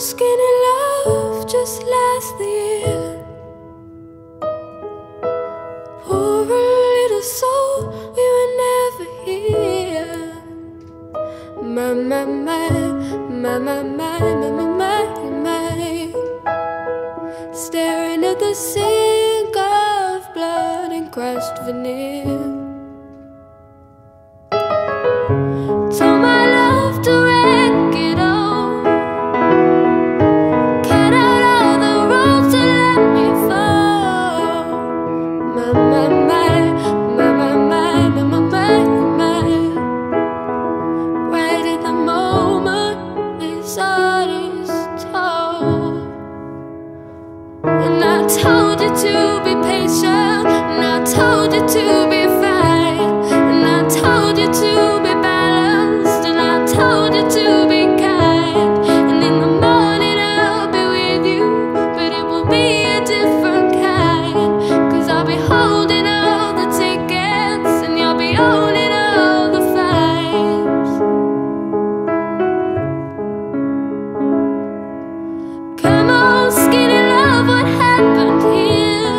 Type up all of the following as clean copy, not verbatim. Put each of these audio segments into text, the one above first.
skinny love just last the year. Poor little soul, we were never here. My, my, my, my, my, my, my, my, my. Staring at the sink of blood and crushed veneer. Told my love to wreck it all, cut out all the rules to let me fall. My, my, my, my, my, my, my, my, my. Right at the moment this heart is told. And I told you to be patient, and I told you to be fine, and I told you to be balanced, and I told you to be kind. And in the morning I'll be with you, but it will be a different kind. 'Cause I'll be holding all the tickets, and you'll be owning all the fights. Come on, skinny love, what happened here?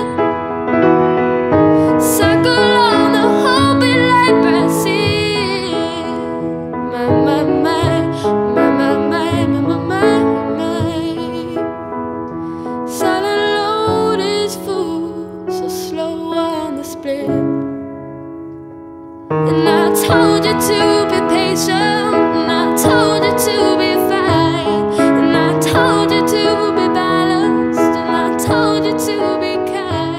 Circle on the whole bit like Brazil. My, my, my, my, my, my, my, my, my. Silent load is full, so slow on the split. And I told you to be patient, and I told you to be fine, and I told you to be balanced, and I told you to be kind.